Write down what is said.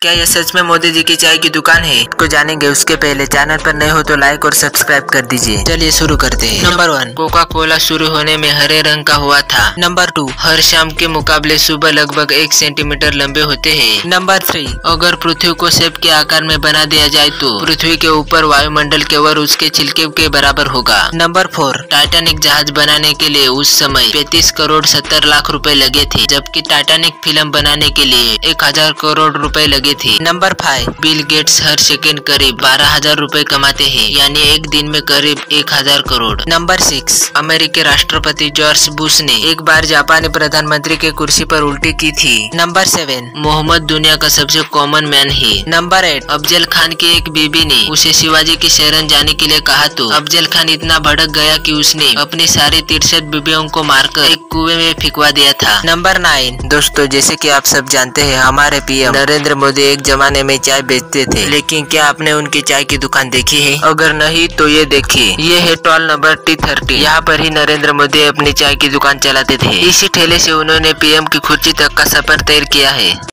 क्या यह सच में मोदी जी की चाय की दुकान है? को जानेंगे उसके पहले चैनल पर नए हो तो लाइक और सब्सक्राइब कर दीजिए। चलिए शुरू करते हैं। नंबर 1, कोका कोला शुरू होने में हरे रंग का हुआ था। नंबर 2, हर शाम के मुकाबले सुबह लगभग 1 सेंटीमीटर लंबे होते हैं। नंबर 3, अगर पृथ्वी को सेब के आकार में बना दिया जाए तो पृथ्वी के ऊपर वायुमंडल केवल उसके छिलके के बराबर होगा। नंबर 4, टाइटैनिक जहाज बनाने के लिए उस समय 35 करोड़ 70 लाख रुपए लगे थे, जबकि टाइटैनिक फिल्म बनाने के लिए 1000 करोड़ रुपए लगे थे। नंबर 5, बिल गेट्स हर सेकेंड करीब 12,000 रुपए कमाते हैं, यानी एक दिन में करीब 1000 करोड़। नंबर 6, अमेरिकी राष्ट्रपति जॉर्ज बुश ने एक बार जापानी प्रधानमंत्री की कुर्सी पर उल्टी की थी। नंबर 7, मोहम्मद दुनिया का सबसे कॉमन मैन है। नंबर 8, अफजल खान की एक बीबी ने उसे शिवाजी की शरण जाने के लिए कहा तो अफजल खान इतना भड़क गया कि उसने अपनी सारी 63 बीबियों को मारकर एक कुएं में फेंकवा दिया था। नंबर 9, दोस्तों जैसे कि आप सब जानते हैं हमारे पीएम नरेंद्र मोदी एक जमाने में चाय बेचते थे, लेकिन क्या आपने उनकी चाय की दुकान देखी है? अगर नहीं तो ये देखिए, ये है टॉल नंबर T30। यहाँ पर ही नरेंद्र मोदी अपनी चाय की दुकान चलाते थे। इसी ठेले से उन्होंने पीएम की कुर्सी तक का सफर तय किया है।